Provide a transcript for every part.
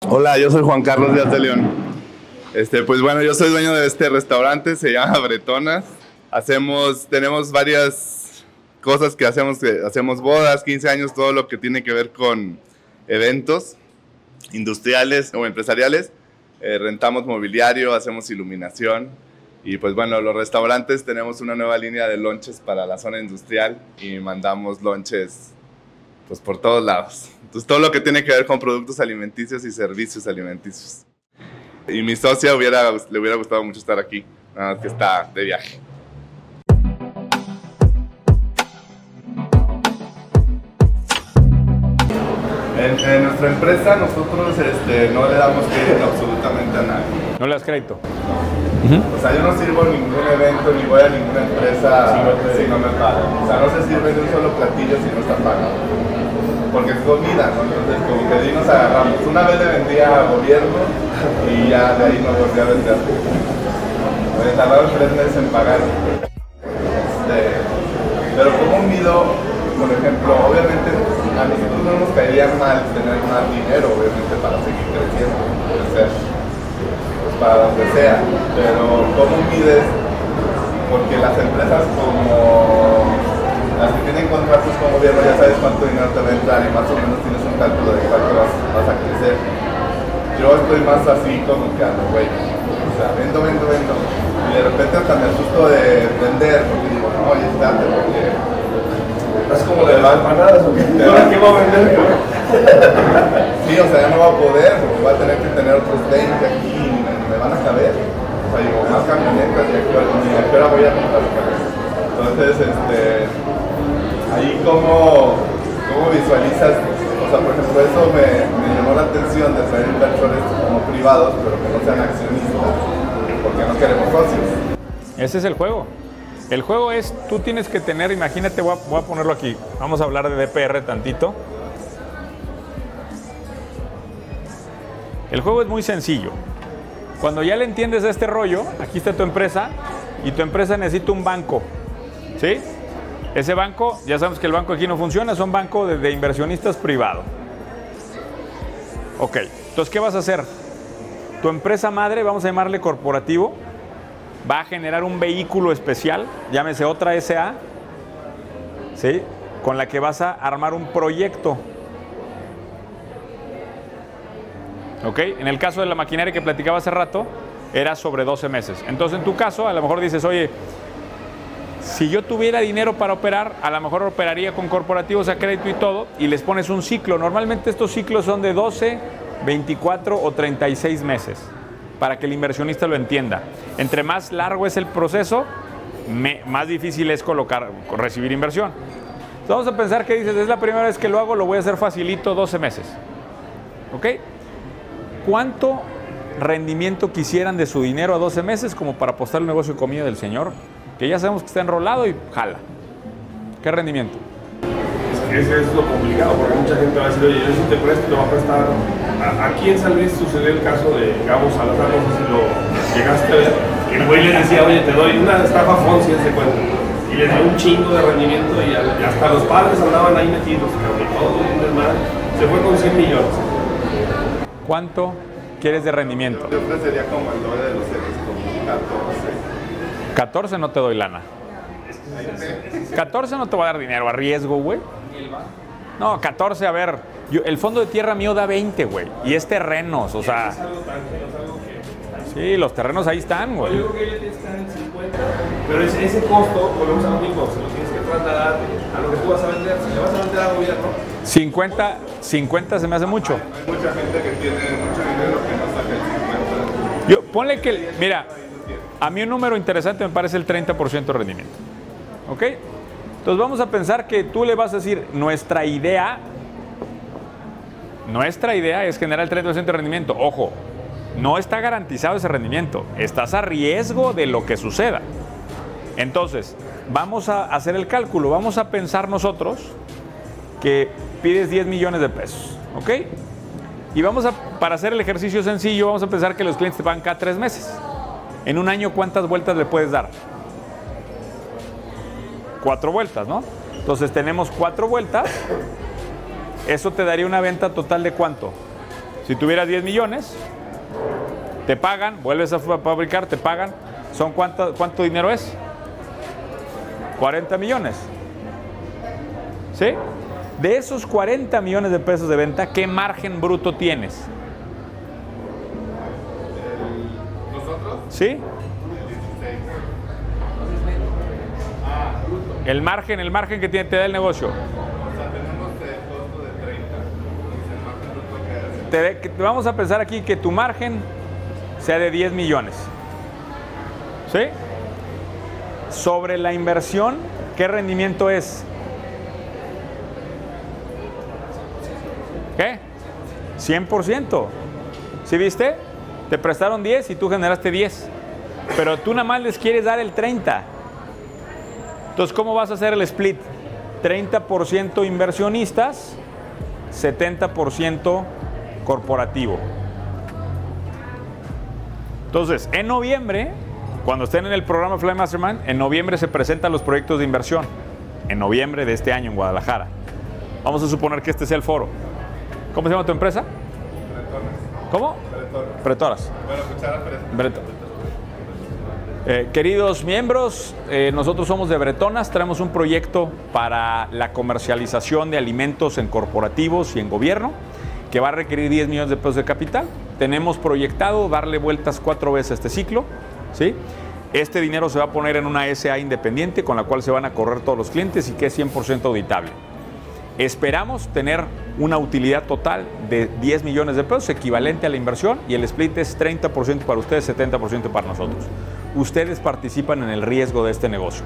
Hola, yo soy Juan Carlos Díaz de León. Pues bueno, yo soy dueño de este restaurante, se llama Bretonas. Tenemos varias cosas que hacemos bodas, 15 años, todo lo que tiene que ver con eventos industriales o empresariales. Rentamos mobiliario, hacemos iluminación y pues bueno, los restaurantes tenemos una nueva línea de lonches para la zona industrial y mandamos lonches pues por todos lados. Entonces todo lo que tiene que ver con productos alimenticios y servicios alimenticios. Y mi socia le hubiera gustado mucho estar aquí, nada más que está de viaje. En nuestra empresa nosotros no le damos crédito absolutamente a nadie. ¿No le das crédito? O sea, yo no sirvo en ningún evento ni voy a ninguna empresa si no me pagan. O sea, no se sirve de un solo platillo si no está pagado. Porque es comida, ¿no? Entonces, como que de ahí nos agarramos. Una vez le vendía a gobierno y ya de ahí nos volví a vender. Me tardaron 3 meses en pagar. Pero como mido, por ejemplo, obviamente a nosotros no nos caería mal tener más dinero, obviamente, para seguir creciendo, crecer, pues para donde sea. Pero ¿cómo mides? Porque las empresas como las que tienen contratos con gobierno ya sabes cuánto dinero te va a entrar y más o menos tienes un cálculo de cuánto vas a crecer. Yo estoy más así como que ando, güey. O sea, vendo. Y de repente hasta me asusto de vender porque digo, no, oye, espérate, porque es como de las empanadas, ¿o qué? ¿Qué va a vender? Sí, o sea, ya no va a poder, porque voy a tener que tener otros 20 aquí y me van a caber. O sea, digo, más camionetas y a qué hora voy a comprar camionetas. Entonces, ahí cómo visualizas, o sea, por ejemplo, eso me llamó la atención de traer inversores como privados, pero que no sean accionistas, porque no queremos socios. Ese es el juego. El juego es, tú tienes que tener, imagínate, voy a ponerlo aquí, vamos a hablar de DPR tantito. El juego es muy sencillo. Cuando ya le entiendes a este rollo, aquí está tu empresa, y tu empresa necesita un banco, ¿sí? Ese banco, ya sabemos que el banco aquí no funciona, es un banco de inversionistas privado. Ok, entonces, ¿qué vas a hacer? Tu empresa madre, vamos a llamarle corporativo, va a generar un vehículo especial, llámese otra SA, ¿sí? Con la que vas a armar un proyecto. ¿Ok? En el caso de la maquinaria que platicaba hace rato, era sobre 12 meses. Entonces, en tu caso, a lo mejor dices, oye, si yo tuviera dinero para operar, a lo mejor operaría con corporativos a crédito y todo, y les pones un ciclo. Normalmente estos ciclos son de 12, 24 o 36 meses, para que el inversionista lo entienda. Entre más largo es el proceso, más difícil es recibir inversión. Entonces vamos a pensar que dices, es la primera vez que lo hago, lo voy a hacer facilito, 12 meses. ¿Ok? ¿Cuánto rendimiento quisieran de su dinero a 12 meses como para apostar el negocio de comida del señor? Que ya sabemos que está enrolado y jala. ¿Qué rendimiento? Ese es lo complicado, porque mucha gente va a decir, oye, yo si te presto, te va a prestar. Aquí en San Luis sucedió el caso de Gabo Salazar, no sé si lo llegaste a ver. El güey le decía, oye, te doy una estafa Fonsi, se cuenta. Y les dio un chingo de rendimiento y hasta los padres andaban ahí metidos, y todo un desmadre. Se fue con 100 millones. ¿Cuánto quieres de rendimiento? Yo ofrecería como el doble de los ceros, como 14. 14 no te doy lana. 14 no te va a dar dinero a riesgo, güey. No, 14, a ver, el fondo de tierra mío da 20, güey. Y es terrenos, o sea. Es algo tangible, es algo que... Sí, los terrenos ahí están, güey. Yo creo que ya tienes que estar en 50. Pero ese costo, volvemos a lo mismo, se lo tienes que trasladar a lo que tú vas a vender. Si le vas a vender a gobierno. 50 se me hace mucho. Hay mucha gente que tiene mucho dinero que no saca el 50. Ponle que, mira, a mí un número interesante me parece el 30% de rendimiento. ¿Ok? Entonces vamos a pensar que tú le vas a decir, nuestra idea es generar el 30% de rendimiento. Ojo, no está garantizado ese rendimiento. Estás a riesgo de lo que suceda. Entonces, vamos a hacer el cálculo. Vamos a pensar nosotros que pides 10 millones de pesos. ¿Ok? Y para hacer el ejercicio sencillo, vamos a pensar que los clientes te pagan cada 3 meses. En un año, ¿cuántas vueltas le puedes dar? 4 vueltas, ¿no? Entonces tenemos 4 vueltas. Eso te daría una venta total de ¿cuánto? Si tuvieras 10 millones, te pagan, vuelves a fabricar, te pagan. ¿Son cuánto dinero es? 40 millones. ¿Sí? De esos 40 millones de pesos de venta, ¿qué margen bruto tienes? ¿Nosotros? ¿Sí? El margen que te da el negocio. O sea, tenemos el costo de 30. El margen bruto que Vamos a pensar aquí que tu margen sea de 10 millones. ¿Sí? Sobre la inversión, ¿qué rendimiento es? ¿Qué? 100%. ¿Sí viste? Te prestaron 10 y tú generaste 10. Pero tú nada más les quieres dar el 30. Entonces, ¿cómo vas a hacer el split? 30% inversionistas, 70% corporativo. Entonces, en noviembre, cuando estén en el programa Fly Mastermind, en noviembre se presentan los proyectos de inversión. En noviembre de este año en Guadalajara. Vamos a suponer que este sea el foro. ¿Cómo se llama tu empresa? Bretonas. ¿Cómo? Bretonas. Bretonas. Bueno, cuchara fresca. Bretonas. Queridos miembros, nosotros somos de Bretonas, traemos un proyecto para la comercialización de alimentos en corporativos y en gobierno que va a requerir 10 millones de pesos de capital. Tenemos proyectado darle vueltas 4 veces a este ciclo, ¿sí? Este dinero se va a poner en una SA independiente con la cual se van a correr todos los clientes y que es 100% auditable. Esperamos tener una utilidad total de 10 millones de pesos equivalente a la inversión y el split es 30% para ustedes, 70% para nosotros. Ustedes participan en el riesgo de este negocio.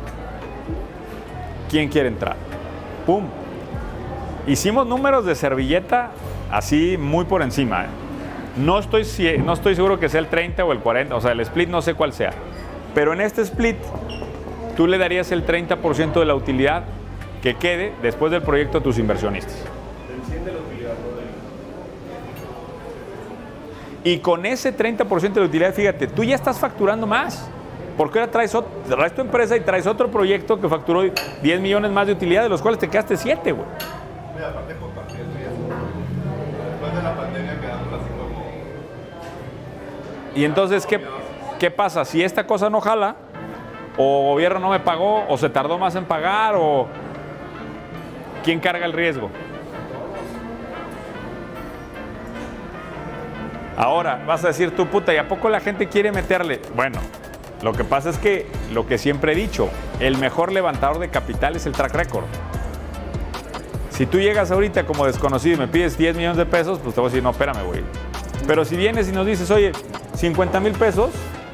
¿Quién quiere entrar? ¡Pum! Hicimos números de servilleta así muy por encima. No estoy seguro que sea el 30 o el 40, o sea, el split no sé cuál sea. Pero en este split, tú le darías el 30% de la utilidad que quede después del proyecto a tus inversionistas. Y con ese 30% de utilidad, fíjate, tú ya estás facturando más. Porque ahora traes tu empresa y traes otro proyecto que facturó 10 millones más de utilidad, de los cuales te quedaste 7, güey. Mira, aparte compartir el riesgo. Después de la pandemia quedamos así como... Y entonces, ¿qué pasa? Si esta cosa no jala, o gobierno no me pagó, o se tardó más en pagar, o... ¿Quién carga el riesgo? Ahora, vas a decir tú, puta, ¿y a poco la gente quiere meterle? Bueno, lo que pasa es que, lo que siempre he dicho, el mejor levantador de capital es el track record. Si tú llegas ahorita como desconocido y me pides 10 millones de pesos, pues te voy a decir, no, espérame, güey. Pero si vienes y nos dices, oye, 50 mil pesos,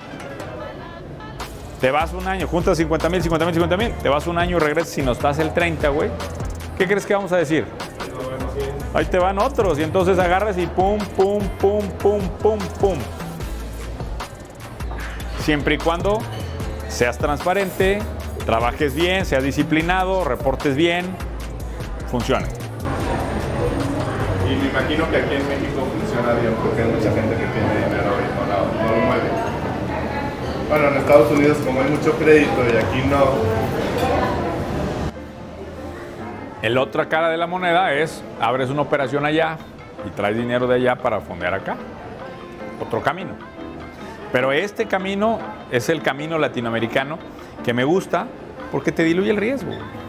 te vas un año, juntas 50 mil, te vas un año y regresas y nos das el 30, güey. ¿Qué crees que vamos a decir? Ahí te van otros y entonces agarras y pum, pum, pum, pum, pum, pum. Siempre y cuando seas transparente, trabajes bien, seas disciplinado, reportes bien, funcione. Y me imagino que aquí en México funciona bien porque hay mucha gente que tiene dinero y no lo mueve. Bueno, en Estados Unidos como hay mucho crédito y aquí no. El otra cara de la moneda es, abres una operación allá y traes dinero de allá para fondear acá. Otro camino. Pero este camino es el camino latinoamericano que me gusta porque te diluye el riesgo.